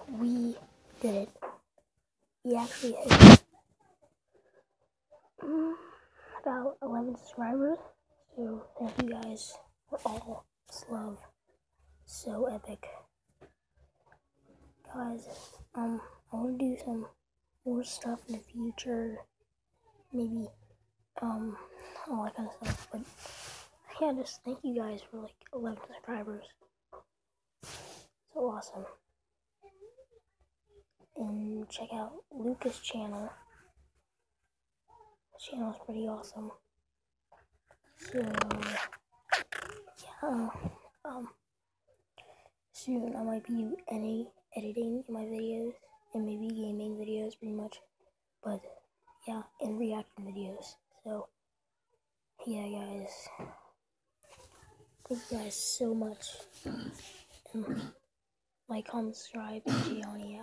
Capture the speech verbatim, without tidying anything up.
we did it. We actually hit um, about eleven subscribers. So thank you guys for all this love. So epic. Guys, um, I want to do some more stuff in the future. Maybe, um, all that kind of stuff. But yeah, just thank you guys for like eleven subscribers. So awesome. And check out Lucas' channel. His channel is pretty awesome. So yeah, um, soon I might be edit editing my videos and maybe gaming videos, pretty much. But yeah, and reaction videos. So yeah, guys, thank you guys so much. And like, comment, subscribe, and Gianni.